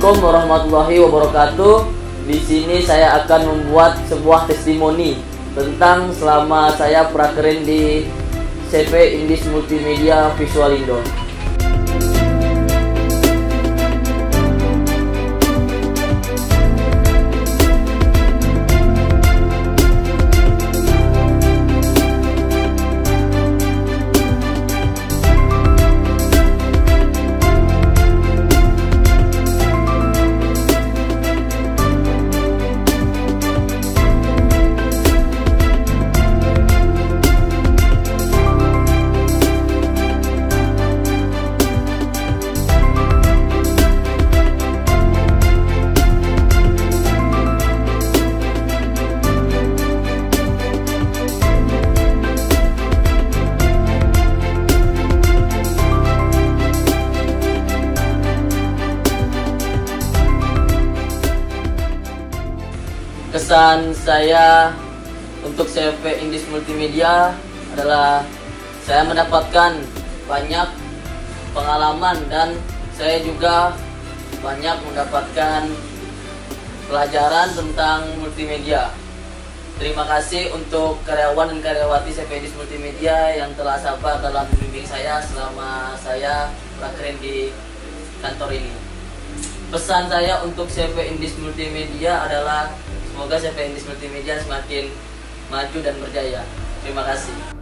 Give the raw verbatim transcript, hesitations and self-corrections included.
Assalamualaikum warahmatullahi wabarakatuh. Di sini saya akan membuat sebuah testimoni tentang selama saya prakerin di C V Indis Multimedia Visualindo. Kesan saya untuk C V Indis Multimedia adalah saya mendapatkan banyak pengalaman dan saya juga banyak mendapatkan pelajaran tentang multimedia. Terima kasih untuk karyawan dan karyawati C V Indis Multimedia yang telah sabar dalam membimbing saya selama saya prakerin di kantor ini. Pesan saya untuk C V Indis Multimedia adalah semoga C V Indis Multimedia semakin maju dan berjaya. Terima kasih.